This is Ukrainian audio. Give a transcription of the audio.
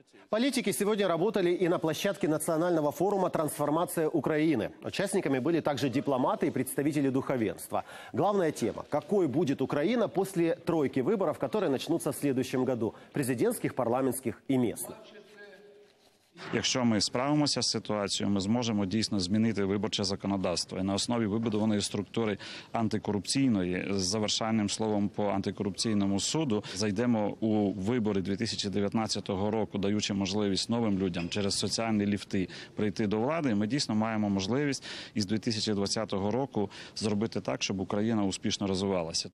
Политики сегодня работали и на площадке национального форума «Трансформация Украины». Участниками были также дипломаты и представители духовенства. Главная тема – какой будет Украина после тройки выборов, которые начнутся в следующем году – президентских, парламентских и местных. Якщо ми справимося з ситуацією, ми зможемо дійсно змінити виборче законодавство. І на основі вибудованої структури антикорупційної, з завершальним словом по антикорупційному суду, зайдемо у вибори 2019 року, даючи можливість новим людям через соціальні ліфти прийти до влади. Ми дійсно маємо можливість із 2020 року зробити так, щоб Україна успішно розвивалася.